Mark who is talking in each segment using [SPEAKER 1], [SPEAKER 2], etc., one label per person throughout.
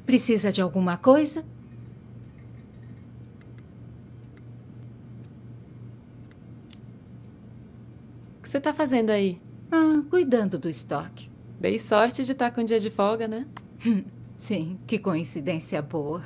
[SPEAKER 1] Precisa de alguma coisa?
[SPEAKER 2] O que você tá fazendo aí?
[SPEAKER 1] Cuidando do estoque.
[SPEAKER 2] Dei sorte de estar com um dia de folga, né?
[SPEAKER 1] Sim, que coincidência boa.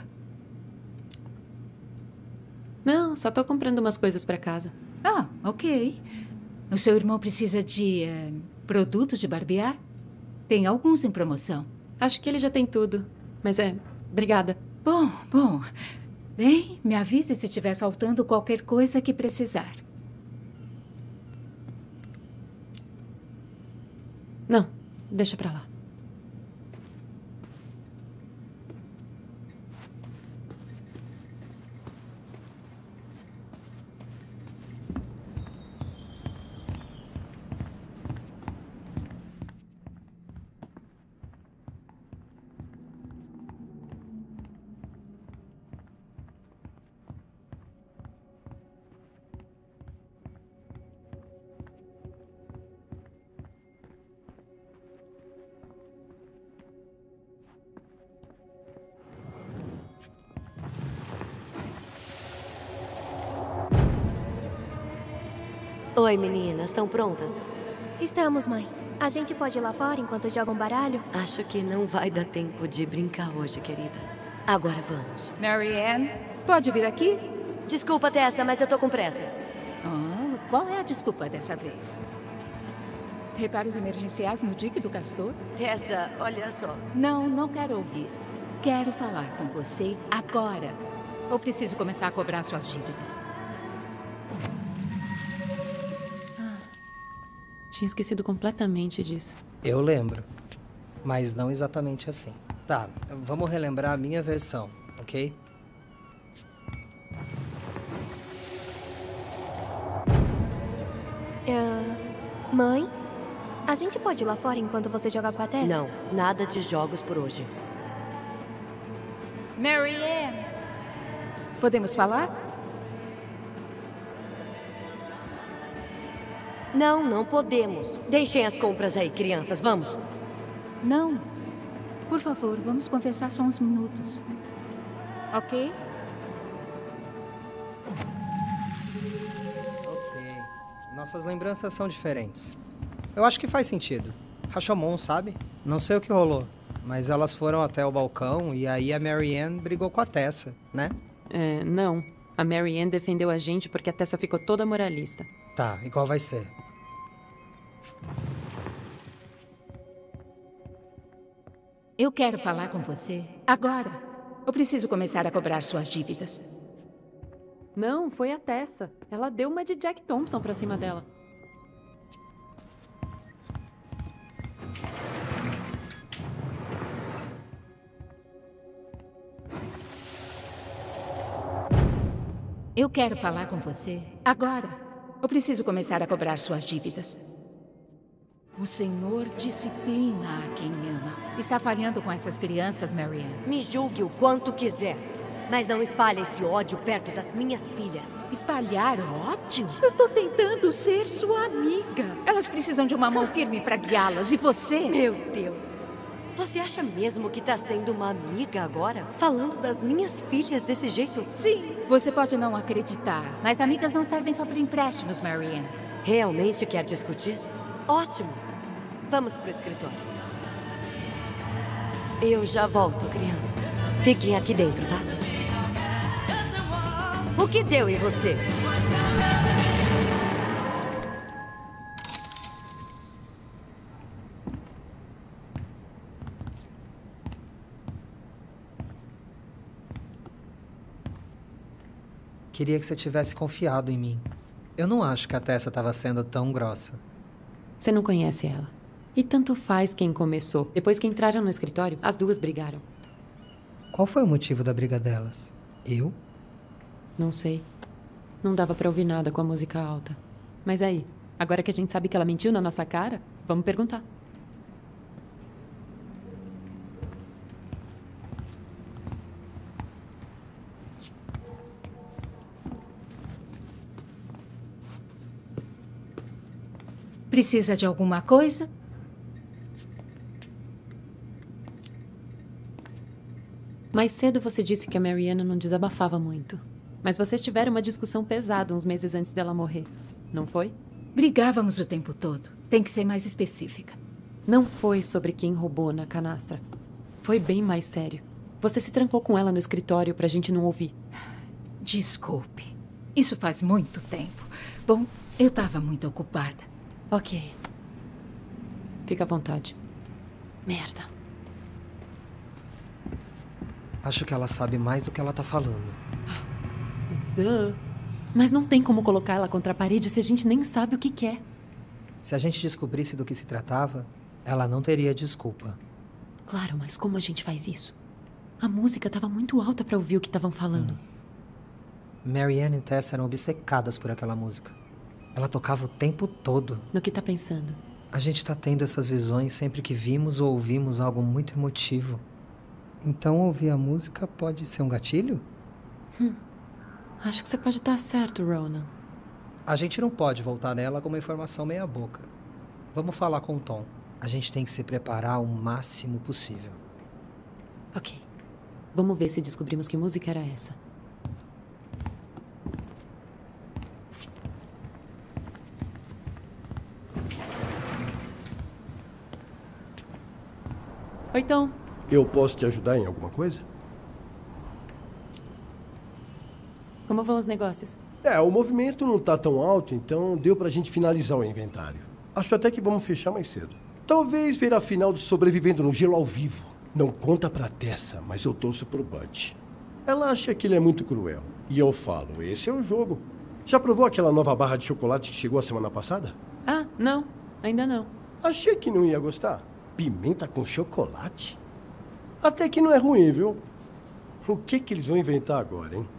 [SPEAKER 2] Não, só tô comprando umas coisas pra casa.
[SPEAKER 1] Ok. O seu irmão precisa de produtos de barbear? Tem alguns em promoção.
[SPEAKER 2] Acho que ele já tem tudo. Mas obrigada.
[SPEAKER 1] Bom. Bem, me avise se tiver faltando qualquer coisa que precisar.
[SPEAKER 2] Não, deixa pra lá.
[SPEAKER 3] Oi, meninas. Estão prontas?
[SPEAKER 4] Estamos, mãe. A gente pode ir lá fora enquanto jogam baralho?
[SPEAKER 3] Acho que não vai dar tempo de brincar hoje, querida. Agora vamos.
[SPEAKER 1] Marianne, pode vir aqui?
[SPEAKER 3] Desculpa, Tessa, mas eu tô com pressa.
[SPEAKER 1] Qual é a desculpa dessa vez? Reparos emergenciais no dique do Castor?
[SPEAKER 3] Tessa, olha só.
[SPEAKER 1] Não quero ouvir. Quero falar com você agora. Ou preciso começar a cobrar suas dívidas?
[SPEAKER 2] Tinha esquecido completamente disso.
[SPEAKER 5] Eu lembro, mas não exatamente assim. Tá, vamos relembrar a minha versão, ok?
[SPEAKER 4] Mãe? A gente pode ir lá fora enquanto você joga com a Tessa?
[SPEAKER 3] Não, nada de jogos por hoje.
[SPEAKER 1] Marianne! Podemos falar?
[SPEAKER 3] Não podemos. Deixem as compras aí, crianças. Vamos.
[SPEAKER 1] Não. Por favor, vamos conversar só uns minutos. Ok?
[SPEAKER 5] Ok. Nossas lembranças são diferentes. Eu acho que faz sentido. Rashomon, sabe? Não sei o que rolou, mas elas foram até o balcão e aí a Marianne brigou com a Tessa, né?
[SPEAKER 2] Não. A Marianne defendeu a gente porque a Tessa ficou toda moralista.
[SPEAKER 5] Tá, e qual vai ser?
[SPEAKER 1] Eu quero falar com você agora. Eu preciso começar a cobrar suas dívidas.
[SPEAKER 2] Não, foi a Tessa. Ela deu uma de Jack Thompson pra cima dela.
[SPEAKER 1] Eu quero falar com você agora. Eu preciso começar a cobrar suas dívidas. O Senhor disciplina a quem ama. Está falhando com essas crianças, Marianne.
[SPEAKER 3] Me julgue o quanto quiser, mas não espalhe esse ódio perto das minhas filhas.
[SPEAKER 1] Espalhar ódio? Eu tô tentando ser sua amiga. Elas precisam de uma mão firme para guiá-las. E você?
[SPEAKER 3] Meu Deus. Você acha mesmo que tá sendo uma amiga agora? Falando das minhas filhas desse jeito?
[SPEAKER 1] Sim. Você pode não acreditar, mas amigas não servem só para empréstimos, Marianne.
[SPEAKER 3] Realmente quer discutir? Ótimo. Vamos pro escritório. Eu já volto, crianças. Fiquem aqui dentro, tá? O que deu em você?
[SPEAKER 5] Queria que você tivesse confiado em mim. Eu não acho que a Tessa estava sendo tão grossa.
[SPEAKER 2] Você não conhece ela. E tanto faz quem começou. Depois que entraram no escritório, as duas brigaram.
[SPEAKER 5] Qual foi o motivo da briga delas? Eu?
[SPEAKER 2] Não sei. Não dava pra ouvir nada com a música alta. Mas aí, agora que a gente sabe que ela mentiu na nossa cara, vamos perguntar.
[SPEAKER 1] Precisa de alguma coisa?
[SPEAKER 2] Mais cedo você disse que a Marianne não desabafava muito. Mas vocês tiveram uma discussão pesada uns meses antes dela morrer, não foi?
[SPEAKER 1] Brigávamos o tempo todo. Tem que ser mais específica.
[SPEAKER 2] Não foi sobre quem roubou na canastra. Foi bem mais sério. Você se trancou com ela no escritório pra gente não ouvir.
[SPEAKER 1] Desculpe. Isso faz muito tempo. Bom, eu estava muito ocupada.
[SPEAKER 2] Ok. Fica à vontade. Merda.
[SPEAKER 5] Acho que ela sabe mais do que ela tá falando.
[SPEAKER 2] Mas não tem como colocar ela contra a parede se a gente nem sabe o que quer.
[SPEAKER 5] Se a gente descobrisse do que se tratava, ela não teria desculpa.
[SPEAKER 2] Claro, mas como a gente faz isso? A música estava muito alta para ouvir o que estavam falando.
[SPEAKER 5] Marianne e Tess eram obcecadas por aquela música. Ela tocava o tempo todo.
[SPEAKER 2] No que tá pensando?
[SPEAKER 5] A gente tá tendo essas visões sempre que vimos ou ouvimos algo muito emotivo. Então ouvir a música pode ser um gatilho?
[SPEAKER 2] Acho que você pode estar certo, Ronan.
[SPEAKER 5] A gente não pode voltar nela com uma informação meia boca. Vamos falar com o Tom. A gente tem que se preparar o máximo possível.
[SPEAKER 2] Ok. Vamos ver se descobrimos que música era essa. Oi, Tom.
[SPEAKER 6] Eu posso te ajudar em alguma coisa?
[SPEAKER 2] Como vão os negócios?
[SPEAKER 6] O movimento não tá tão alto, então deu pra gente finalizar o inventário. Acho até que vamos fechar mais cedo. Talvez ver a final do Sobrevivendo no Gelo ao vivo. Não conta pra Tessa, mas eu torço pro Butch. Ela acha que ele é muito cruel. E eu falo, esse é o jogo. Já provou aquela nova barra de chocolate que chegou a semana passada?
[SPEAKER 2] Ah, não. Ainda não.
[SPEAKER 6] Achei que não ia gostar. Pimenta com chocolate? Até que não é ruim, viu? O que eles vão inventar agora, hein?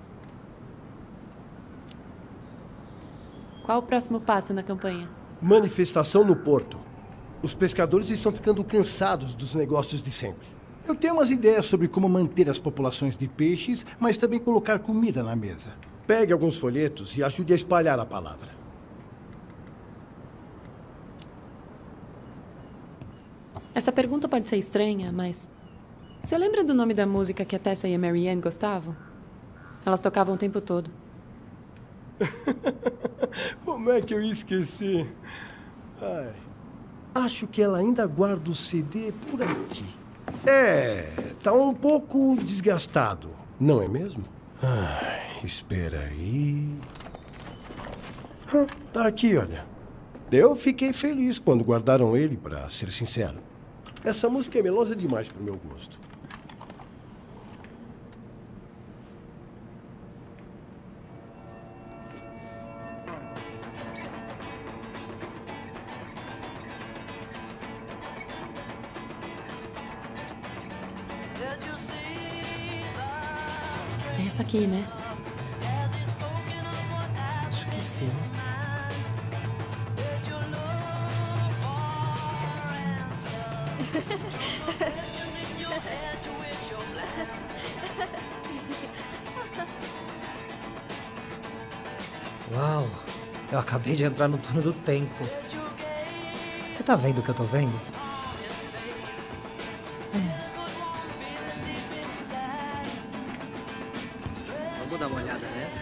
[SPEAKER 2] Qual o próximo passo na campanha?
[SPEAKER 6] Manifestação no porto. Os pescadores estão ficando cansados dos negócios de sempre.
[SPEAKER 7] Eu tenho umas ideias sobre como manter as populações de peixes, mas também colocar comida na mesa.
[SPEAKER 6] Pegue alguns folhetos e ajude a espalhar a palavra.
[SPEAKER 2] Essa pergunta pode ser estranha, mas... Você lembra do nome da música que a Tessa e a Marianne gostavam? Elas tocavam o tempo todo.
[SPEAKER 6] Como é que eu esqueci? Acho que ela ainda guarda o CD por aqui. Tá um pouco desgastado, não é mesmo? Espera aí... Tá aqui, olha. Eu fiquei feliz quando guardaram ele, pra ser sincero. Essa música é melosa demais pro meu gosto.
[SPEAKER 2] É essa aqui, né?
[SPEAKER 5] Acho que sim. Uau! Eu acabei de entrar no túnel do tempo. Você tá vendo o que eu tô vendo? Vamos dar uma olhada nessa?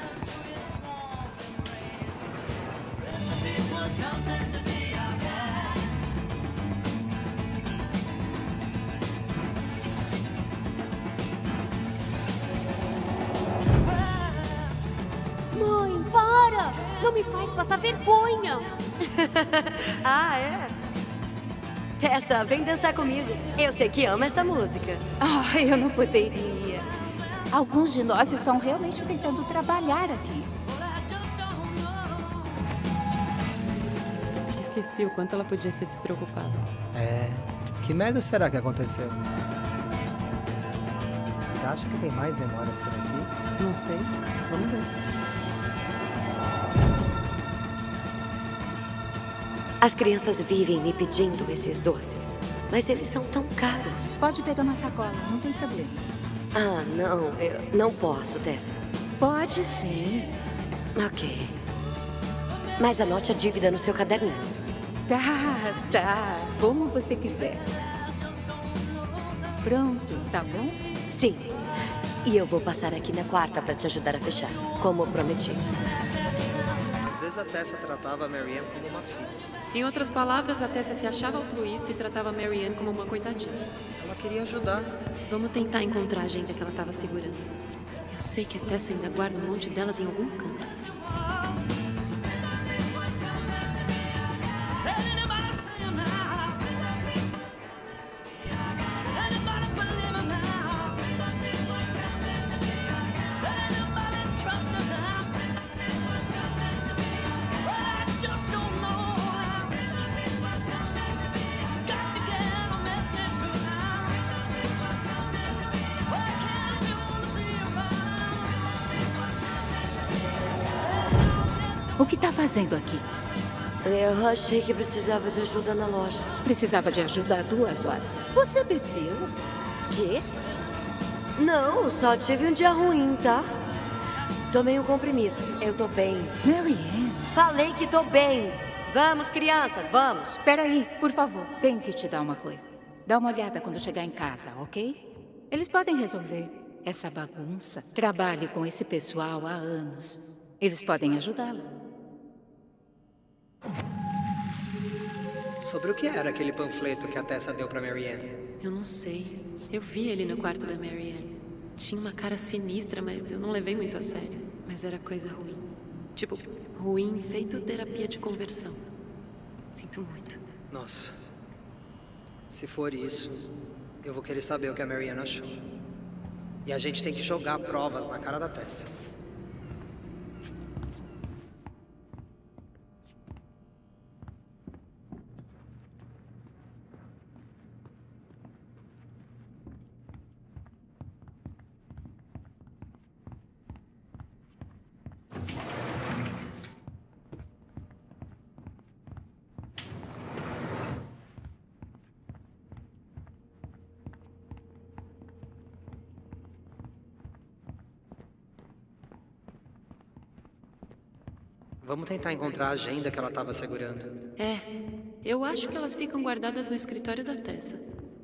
[SPEAKER 4] Mãe, para! Não me faz passar vergonha!
[SPEAKER 3] Ah, é? Tessa, vem dançar comigo. Eu sei que ama essa música.
[SPEAKER 1] Eu não poderia. Alguns de nós estão realmente tentando trabalhar aqui.
[SPEAKER 2] Esqueci o quanto ela podia ser despreocupada.
[SPEAKER 5] Que merda será que aconteceu? Você acha que tem mais memórias por aqui?
[SPEAKER 2] Não sei. Vamos ver.
[SPEAKER 3] As crianças vivem me pedindo esses doces, mas eles são tão caros.
[SPEAKER 1] Pode pegar uma sacola, não tem problema.
[SPEAKER 3] Não, eu não posso, Tessa.
[SPEAKER 1] Pode sim.
[SPEAKER 3] Ok. Mas anote a dívida no seu caderninho.
[SPEAKER 1] Tá. Como você quiser. Pronto, tá bom?
[SPEAKER 3] Sim. E eu vou passar aqui na quarta para te ajudar a fechar, como prometi.
[SPEAKER 5] Às vezes a Tessa tratava a Marianne como uma filha.
[SPEAKER 2] Em outras palavras, a Tessa se achava altruísta e tratava a Marianne como uma coitadinha.
[SPEAKER 5] Ela queria ajudar.
[SPEAKER 2] Vamos tentar encontrar a agenda que ela estava segurando. Eu sei que a Tessa ainda guarda um monte delas em algum canto.
[SPEAKER 1] O que tá fazendo aqui?
[SPEAKER 3] Eu achei que precisava de ajuda na loja.
[SPEAKER 1] Precisava de ajuda há 2 horas.
[SPEAKER 3] Você bebeu? Quê? Não, só tive um dia ruim, tá? Tomei um comprimido. Eu tô bem.
[SPEAKER 1] Marianne,
[SPEAKER 3] Falei que tô bem. Vamos, crianças, vamos.
[SPEAKER 1] espera aí, por favor. Tenho que te dar uma coisa. Dá uma olhada quando chegar em casa, ok? Eles podem resolver essa bagunça. Trabalhe com esse pessoal há anos. Eles podem ajudá-la.
[SPEAKER 5] Sobre o que era aquele panfleto que a Tessa deu pra Marianne?
[SPEAKER 2] Eu não sei. Eu vi ele no quarto da Marianne. Tinha uma cara sinistra, mas eu não levei muito a sério. Mas era coisa ruim. Tipo, ruim feito terapia de conversão. Sinto muito.
[SPEAKER 5] Nossa. Se for isso, eu vou querer saber o que a Marianne achou. E a gente tem que jogar provas na cara da Tessa. Vamos tentar encontrar a agenda que ela estava segurando.
[SPEAKER 2] É, eu acho que elas ficam guardadas no escritório da Tessa.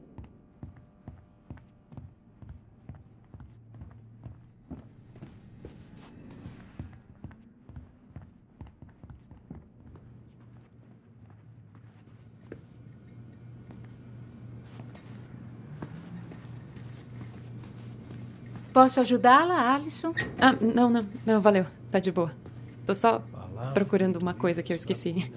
[SPEAKER 1] Posso ajudá-la, Alison?
[SPEAKER 2] Ah, não, valeu. Tá de boa. Tô só procurando uma coisa que eu esqueci.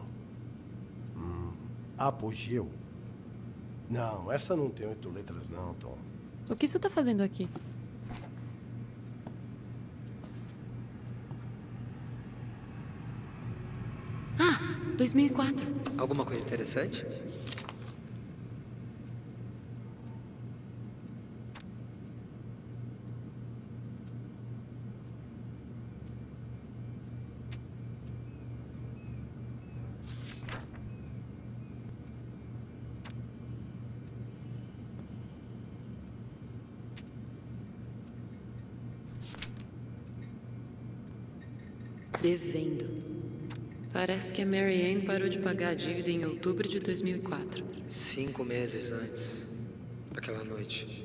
[SPEAKER 6] Apogeu. Não, essa não tem 8 letras não, Tom.
[SPEAKER 2] O que isso tá fazendo aqui? Ah, 2004.
[SPEAKER 5] Alguma coisa interessante?
[SPEAKER 2] Devendo. Parece que a Marianne parou de pagar a dívida em outubro de 2004.
[SPEAKER 5] 5 meses antes daquela noite.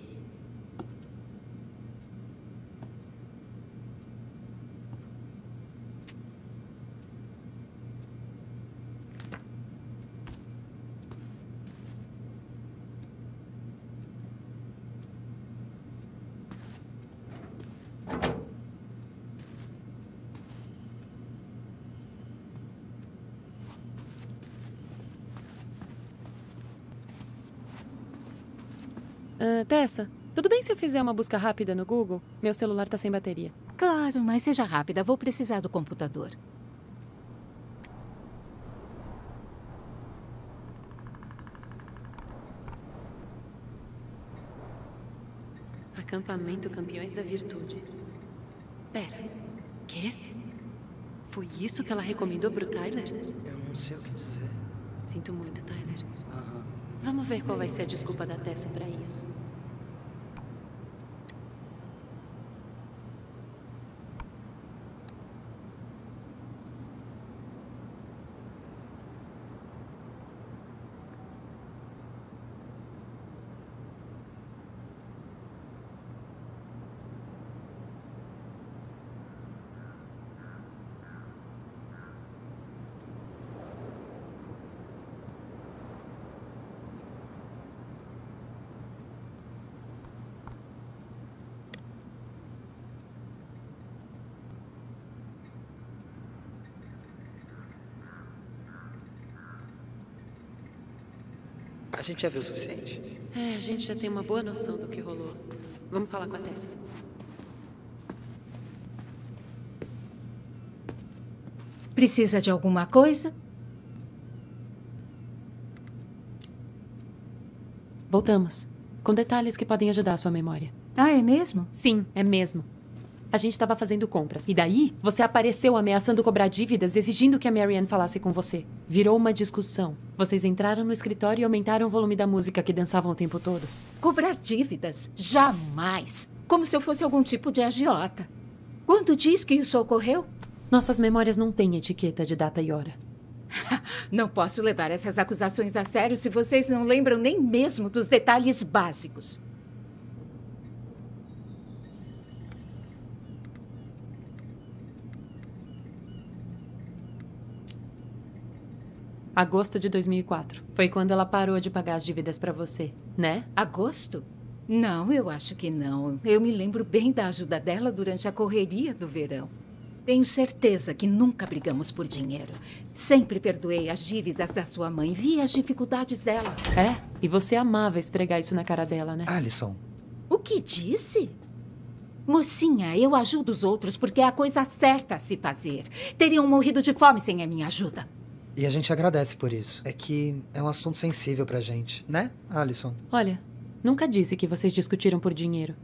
[SPEAKER 2] Tessa, tudo bem se eu fizer uma busca rápida no Google? Meu celular tá sem bateria.
[SPEAKER 1] Claro, mas seja rápida. Vou precisar do computador.
[SPEAKER 2] Acampamento Campeões da Virtude. Pera, quê? Foi isso que ela recomendou pro Tyler?
[SPEAKER 5] Eu não sei o que dizer.
[SPEAKER 2] Sinto muito, Tyler.
[SPEAKER 5] Aham.
[SPEAKER 2] Vamos ver qual vai ser a desculpa da Tessa pra isso.
[SPEAKER 5] A gente já viu o suficiente.
[SPEAKER 2] É, a gente já tem uma boa noção do que rolou. Vamos falar com a Tessa.
[SPEAKER 1] Precisa de alguma coisa?
[SPEAKER 2] Voltamos. Com detalhes que podem ajudar a sua memória.
[SPEAKER 1] Ah, é mesmo?
[SPEAKER 2] Sim, é mesmo. A gente estava fazendo compras. E daí, você apareceu ameaçando cobrar dívidas, exigindo que a Marianne falasse com você. Virou uma discussão. Vocês entraram no escritório e aumentaram o volume da música que dançavam o tempo todo.
[SPEAKER 1] Cobrar dívidas? Jamais. Como se eu fosse algum tipo de agiota. Quando diz que isso ocorreu?
[SPEAKER 2] Nossas memórias não têm etiqueta de data e hora.
[SPEAKER 1] Não posso levar essas acusações a sério se vocês não lembram nem mesmo dos detalhes básicos.
[SPEAKER 2] Agosto de 2004. Foi quando ela parou de pagar as dívidas pra você, né?
[SPEAKER 1] Agosto? Não, eu acho que não. Eu me lembro bem da ajuda dela durante a correria do verão. Tenho certeza que nunca brigamos por dinheiro. Sempre perdoei as dívidas da sua mãe. Vi as dificuldades dela.
[SPEAKER 2] É? E você amava esfregar isso na cara dela, né?
[SPEAKER 5] Alison.
[SPEAKER 1] O que disse? Mocinha, eu ajudo os outros porque é a coisa certa a se fazer. Teriam morrido de fome sem a minha ajuda.
[SPEAKER 5] E a gente agradece por isso. É que é um assunto sensível pra gente, né, Alison?
[SPEAKER 2] Olha, nunca disse que vocês discutiram por dinheiro.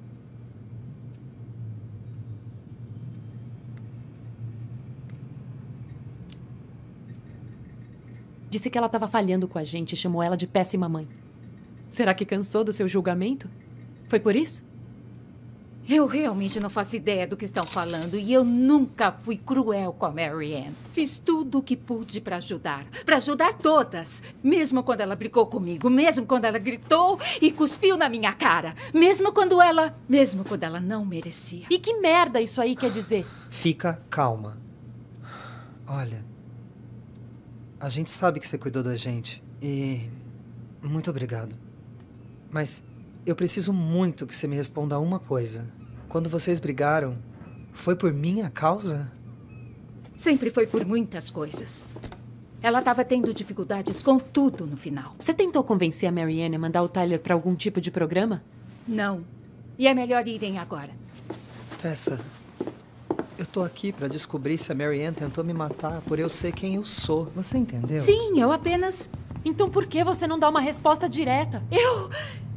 [SPEAKER 2] Disse que ela estava falhando com a gente e chamou ela de péssima mãe. Será que cansou do seu julgamento? Foi por isso?
[SPEAKER 1] Eu realmente não faço ideia do que estão falando e eu nunca fui cruel com a Marianne. Fiz tudo o que pude para ajudar todas. Mesmo quando ela brigou comigo, mesmo quando ela gritou e cuspiu na minha cara, mesmo quando ela não merecia.
[SPEAKER 2] E que merda isso aí quer dizer?
[SPEAKER 5] Fica calma. Olha, a gente sabe que você cuidou da gente e muito obrigado. Mas eu preciso muito que você me responda uma coisa. Quando vocês brigaram, foi por minha causa?
[SPEAKER 1] Sempre foi por muitas coisas. Ela estava tendo dificuldades com tudo no final.
[SPEAKER 2] Você tentou convencer a Marianne a mandar o Tyler para algum tipo de programa?
[SPEAKER 1] Não. E é melhor irem agora.
[SPEAKER 5] Tessa, eu tô aqui pra descobrir se a Marianne tentou me matar por eu ser quem eu sou. Você entendeu?
[SPEAKER 1] Sim, eu apenas...
[SPEAKER 2] Então por que você não dá uma resposta direta?
[SPEAKER 1] Eu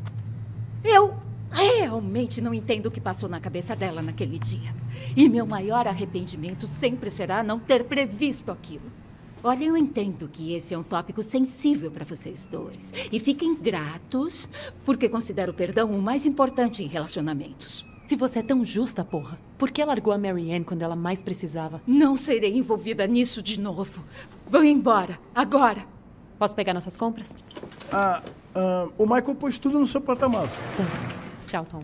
[SPEAKER 1] realmente não entendo o que passou na cabeça dela naquele dia. E meu maior arrependimento sempre será não ter previsto aquilo. Olha, eu entendo que esse é um tópico sensível para vocês dois. E fiquem gratos, porque considero o perdão o mais importante em relacionamentos.
[SPEAKER 2] Se você é tão justa, porra, por que largou a Marianne quando ela mais precisava?
[SPEAKER 1] Não serei envolvida nisso de novo. Vão embora, agora.
[SPEAKER 2] Posso pegar nossas compras?
[SPEAKER 7] O Michael pôs tudo no seu porta-malas.
[SPEAKER 2] Tá. Tchau, Tom.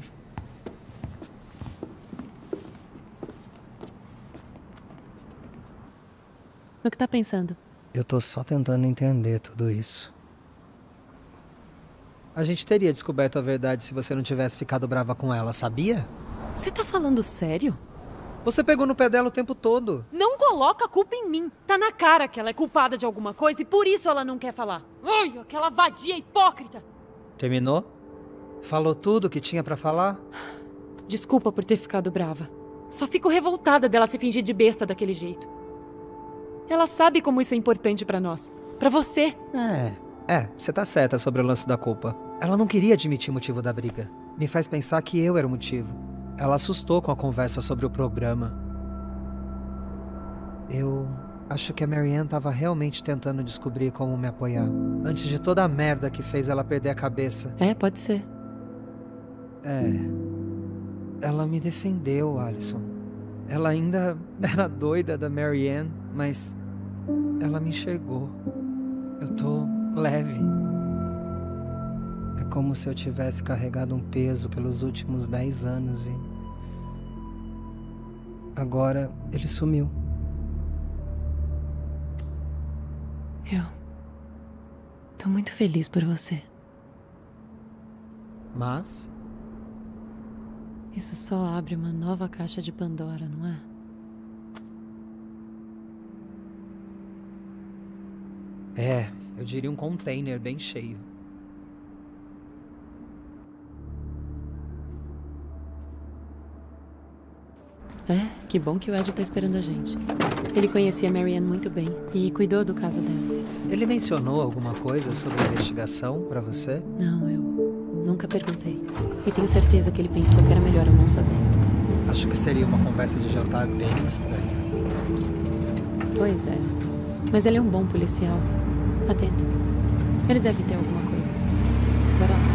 [SPEAKER 2] No que tá pensando?
[SPEAKER 5] Eu tô só tentando entender tudo isso. A gente teria descoberto a verdade se você não tivesse ficado brava com ela, sabia?
[SPEAKER 2] Você tá falando sério?
[SPEAKER 5] Você pegou no pé dela o tempo todo.
[SPEAKER 2] Não coloca a culpa em mim. Tá na cara que ela é culpada de alguma coisa e por isso ela não quer falar. Ai, aquela vadia hipócrita.
[SPEAKER 5] Terminou? Falou tudo o que tinha pra falar?
[SPEAKER 2] Desculpa por ter ficado brava. Só fico revoltada dela se fingir de besta daquele jeito. Ela sabe como isso é importante pra nós. Pra você.
[SPEAKER 5] Você tá certa sobre o lance da culpa. Ela não queria admitir o motivo da briga. Me faz pensar que eu era o motivo. Ela assustou com a conversa sobre o programa. Eu acho que a Marianne tava realmente tentando descobrir como me apoiar. Antes de toda a merda que fez ela perder a cabeça.
[SPEAKER 2] É, pode ser.
[SPEAKER 5] Ela me defendeu, Alison. Ela ainda era doida da Marianne, mas ela me enxergou. Eu tô leve. É como se eu tivesse carregado um peso pelos últimos 10 anos e... agora ele sumiu.
[SPEAKER 2] Eu tô muito feliz por você.
[SPEAKER 5] Mas...
[SPEAKER 2] isso só abre uma nova caixa de Pandora, não é?
[SPEAKER 5] eu diria um container bem cheio.
[SPEAKER 2] É, que bom que o Ed tá esperando a gente. Ele conhecia a Marianne muito bem e cuidou do caso dela.
[SPEAKER 5] Ele mencionou alguma coisa sobre a investigação pra você?
[SPEAKER 2] Não, eu nunca perguntei. E tenho certeza que ele pensou que era melhor eu não saber.
[SPEAKER 5] Acho que seria uma conversa de jantar bem estranha.
[SPEAKER 2] Pois é. Mas ele é um bom policial. Atento. Ele deve ter alguma coisa. Bora lá.